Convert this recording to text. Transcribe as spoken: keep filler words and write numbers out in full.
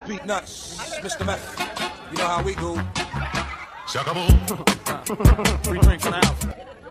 beat nuts, Mister Meth. You know how we do. Se acabó. Free drinks in the house.